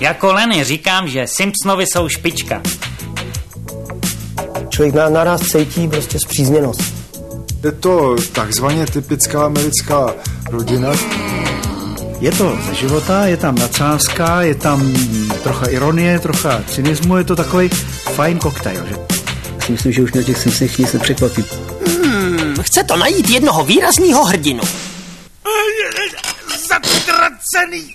Jako Lenny říkám, že Simpsonovi jsou špička. Člověk naraz cítí prostě spřízněnost. Je to takzvaně typická americká rodina. Je to ze života, je tam nadsázka, je tam trocha ironie, trocha cynismu, je to takový fajn koktejl. Že? Já si myslím, že už mě těch Simpsonech nic nepřekvapí. Chce to najít jednoho výrazného hrdinu. Zatracený!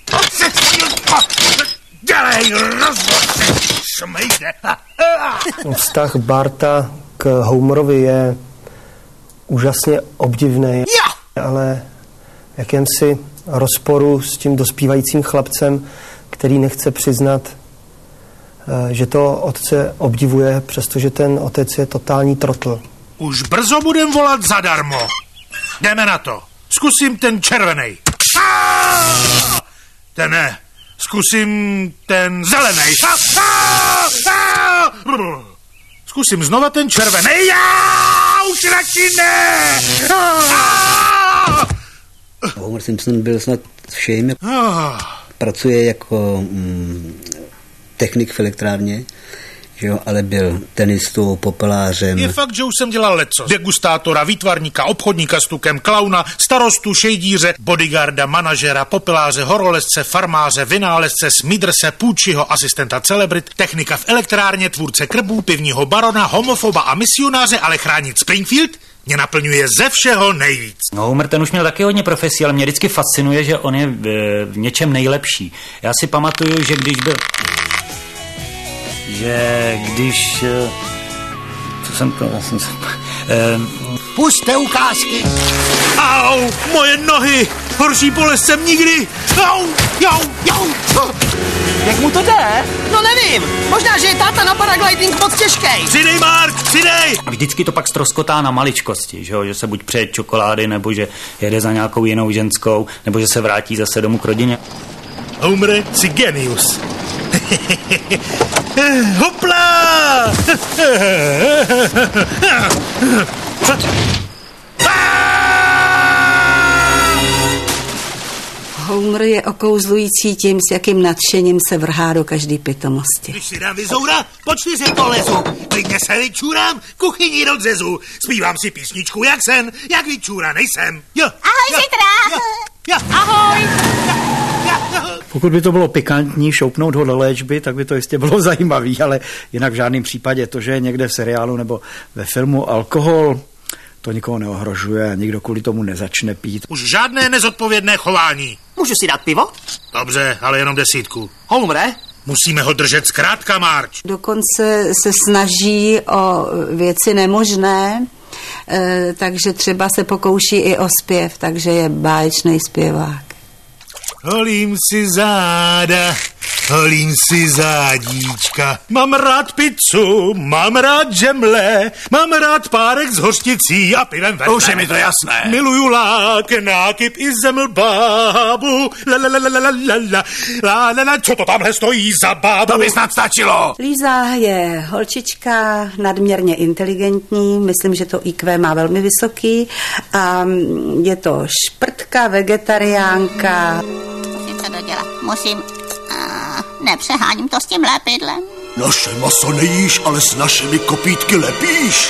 Dělej rozvod, šmejde! Vztah Barta k Homerovi je úžasně obdivný, ale v jakémsi rozporu s tím dospívajícím chlapcem, který nechce přiznat, že to otce obdivuje, přestože ten otec je totální trotl. Už brzo budem volat zadarmo. Jdeme na to. Zkusím ten červenej. Ten ne. Zkusím ten zelenej. Zkusím znova ten červenej. Už radši ne. Homer Simpson byl snad všem. Pracuje jako technik v elektrárně, že jo, ale byl tenistou, popelářem. Je fakt, že už jsem dělal lecos. Degustátora, výtvarníka, obchodníka s tukem, klauna, starostu, šejdíře, bodyguarda, manažera, popeláře, horolezce, farmáře, vynálezce, smidrse, půjčího, asistenta celebrit, technika v elektrárně, tvůrce krbů, pivního barona, homofoba a misionáře, ale chránit Springfield mě naplňuje ze všeho nejvíc. No, Homer ten už měl taky hodně profesí, ale mě vždycky fascinuje, že on je v něčem nejlepší. Já si pamatuju, že když byl... Co jsem to vlastně... Puste ukázky. Au, moje nohy! Horší bolest jsem nikdy! Au, jau. Jak mu to jde? No nevím. Možná, že je táta na paragliding moc těžkej. Přidej, Mark, přidej! Vždycky to pak ztroskotá na maličkosti, že se buď přeje čokolády, nebo že jede za nějakou jinou ženskou, nebo že se vrátí zase domů k rodině. Homer, jsi genius. Hopla! Homer je okouzlující tím, s jakým nadšením se vrhá do každý pitomosti. Když si dám vyzoura, po 4 polezu. Klidně se vyčůrám, kuchyni rozřezu. Zpívám si písničku jak sen, jak vyčůra nejsem. Jo. Ahoj, Zitra. Ahoj. Pokud by to bylo pikantní, šoupnout ho do léčby, tak by to jistě bylo zajímavý, ale jinak v žádném případě to, že je někde v seriálu nebo ve filmu alkohol, to nikoho neohrožuje a nikdo kvůli tomu nezačne pít. Už žádné nezodpovědné chování. Můžu si dát pivo? Dobře, ale jenom 10. Homere? Musíme ho držet zkrátka, Marge. Dokonce se snaží o věci nemožné, takže třeba se pokouší i o zpěv, takže je báječný zpěvák. Holím si záda, holím si zádíčka. Mám rád pizzu, mám rád žemle, mám rád párek s hořticí a pivem vedle. Už je mi to jasné. Miluju lák, nákyp i zemlbábu. La, co to tamhle stojí za bábu? To by snad stačilo. Líza je holčička, nadměrně inteligentní, myslím, že to IQ má velmi vysoký a je to šprtka, vegetariánka. Co dodělat? Musím... nepřeháním to s tím lepidlem. Naše maso nejíš, ale s našimi kopítky lepíš.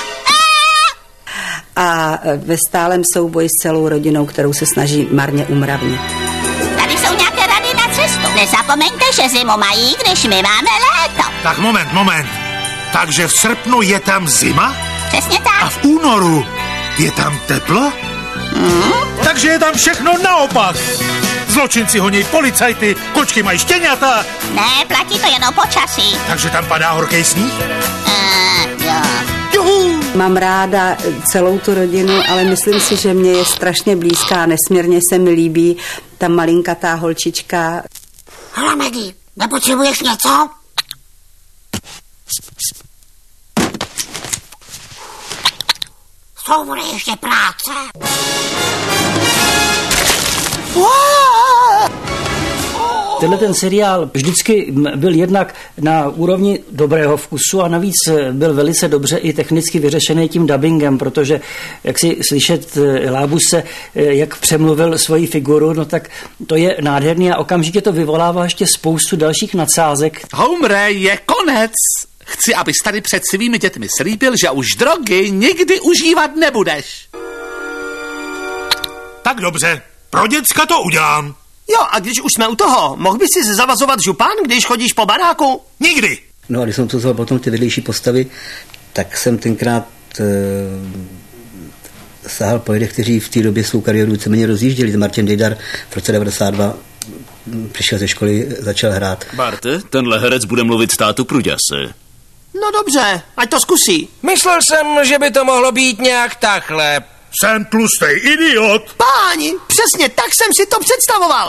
A ve stálem souboji s celou rodinou, kterou se snaží marně umravnit. Tady jsou nějaké rady na cestu. Nezapomeňte, že zimu mají, když my máme léto. Tak moment. Takže v srpnu je tam zima? Přesně tak. A v únoru je tam teplo? Takže je tam všechno naopak. Zločinci honí policajty, kočky mají štěňata. Ne, platí to jen o počasí. Takže tam padá horký sníh? Jo. Juhu. Mám ráda celou tu rodinu, ale myslím si, že mě je strašně blízká. Nesmírně se mi líbí ta malinkatá holčička. Hele, Maggie, nepotřebuješ něco? Co bude ještě práce? tenhle ten seriál vždycky byl jednak na úrovni dobrého vkusu a navíc byl velice dobře i technicky vyřešený tím dubbingem, protože jak si slyšet Lábuse, jak přemluvil svoji figuru, no tak to je nádherný a okamžitě to vyvolává ještě spoustu dalších nadsázek. Homre, je konec. Chci, abys tady před svými dětmi slíbil, že už drogy nikdy užívat nebudeš. Tak dobře, pro děcka to udělám. Jo, a když už jsme u toho, mohl bys si zavazovat župan, když chodíš po baráku? Nikdy. No a když jsem to potom ty vedlejší postavy, tak jsem tenkrát sahal po lidech, kteří v té době svou kariéru víceméně rozjížděli. Martin Dejdar v roce 92 přišel ze školy, začal hrát. Barte, tenhle herec bude mluvit tátu Pruďase. No dobře, ať to zkusí. Myslel jsem, že by to mohlo být nějak takhle. Jsem tlustej idiot. Páni, přesně tak jsem si to představoval.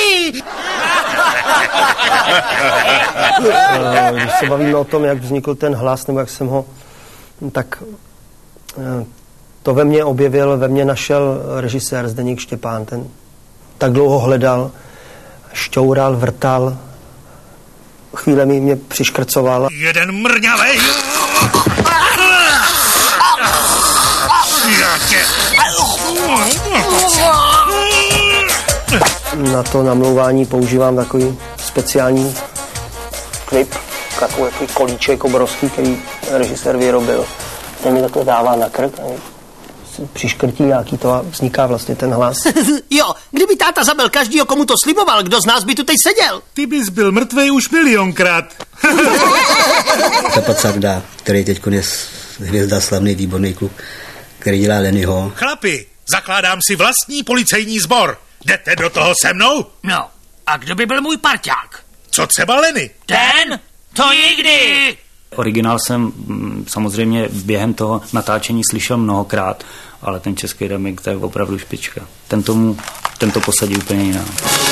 Když se bavíme o tom, jak vznikl ten hlas, nebo jak jsem ho, tak to ve mně objevil, ve mně našel režisér Zdeněk Štěpán. Ten tak dlouho hledal, šťoural, vrtal, chvíle mě přiškrcoval. Jeden mrňavej. Na to namlouvání používám takový speciální klip, takový kolíček obrovský, který režisér vyrobil. Ten mi takhle dává na krk a přiškrtí nějaký to a vzniká vlastně ten hlas. Jo, kdyby táta zabil každýho, komu to sliboval, kdo z nás by tu teď seděl? Ty bys byl mrtvej už milionkrát. Zapat Sagda, který teď je hvězda, slavný, výborný klub, který dělá Lennyho. Chlapi, zakládám si vlastní policejní sbor. Jdete do toho se mnou? No, a kdo by byl můj parťák? Co třeba Lenny? Ten? To nikdy! Originál jsem samozřejmě během toho natáčení slyšel mnohokrát, ale ten český remix, to je opravdu špička. Tento posadí úplně jiná.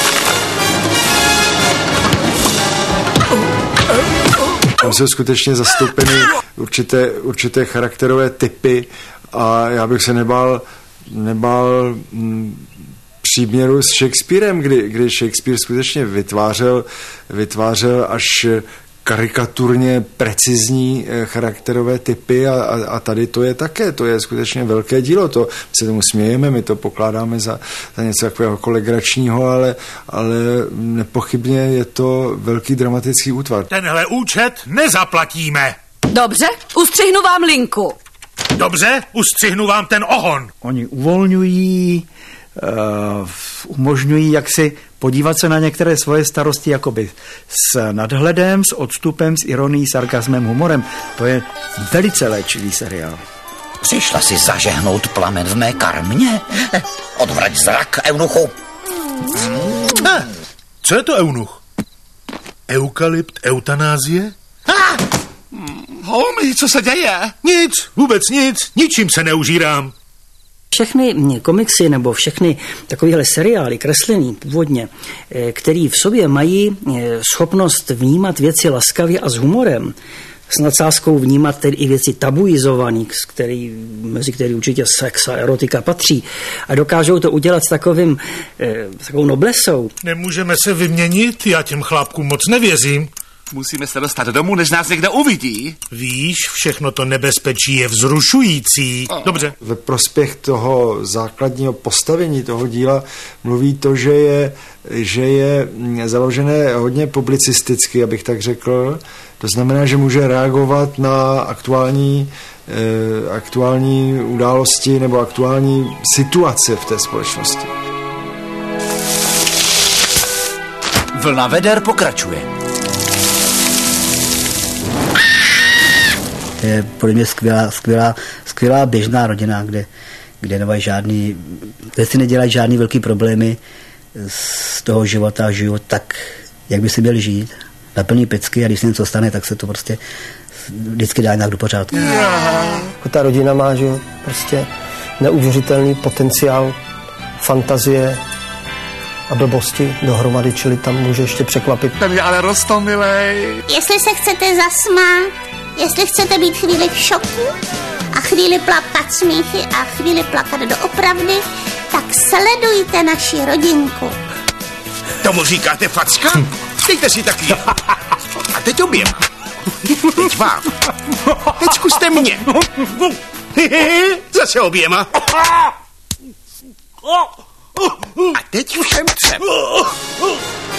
Tam jsou skutečně zastoupeny určité charakterové typy a já bych se nebál příměru s Shakespearem, kdy Shakespeare skutečně vytvářel až karikaturně precizní charakterové typy a tady to je také, to je skutečně velké dílo, to my se tomu smějeme, my to pokládáme za něco takového legračního, ale nepochybně je to velký dramatický útvar. Tenhle účet nezaplatíme. Dobře, ustřihnu vám linku. Dobře, ustřihnu vám ten ohon. Oni uvolňují, umožňují jaksi podívat se na některé svoje starosti jakoby s nadhledem, s odstupem, s ironií, sarkazmem, humorem. To je velice léčivý seriál. Přišla si zažehnout plamen v mé karmě? Odvrať zrak, eunuchu. Co je to eunuch? Eukalypt, eutanázie? Holmy, co se děje? Nic, vůbec nic, ničím se neužírám. Všechny komiksy nebo všechny takovéhle seriály kreslený původně, který v sobě mají schopnost vnímat věci laskavě a s humorem, s nadsázkou vnímat tedy i věci tabuizované, mezi který určitě sex a erotika patří, a dokážou to udělat s takovou noblesou. Nemůžeme se vyměnit? Já těm chlápkům moc nevěřím. Musíme se dostat domů, než nás někdo uvidí. Víš, všechno to nebezpečí je vzrušující. Dobře. Ve prospěch toho základního postavení toho díla mluví to, že je založené hodně publicisticky, abych tak řekl. To znamená, že může reagovat na aktuální události nebo aktuální situace v té společnosti. Vlna veder pokračuje. Je podle mě skvělá běžná rodina, kde nemají kde si nedělají žádný velký problémy z toho života a žijou tak, jak by si měli žít. Na plný pecky a když se něco stane, tak se to prostě vždycky dá nějak do pořádku. Ta rodina má, že prostě neuvěřitelný potenciál fantazie a blbosti dohromady, čili tam může ještě překvapit. Ten je ale roztomilej. Jestli se chcete zasmát, jestli chcete být chvíli v šoku a chvíli plakat smíchy a chvíli plakat doopravdy, tak sledujte naši rodinku. Tomu říkáte facka? Dejte si taky. A teď oběma. Teď vám. Teď zkuste mě. Zase oběma. A teď všem třem.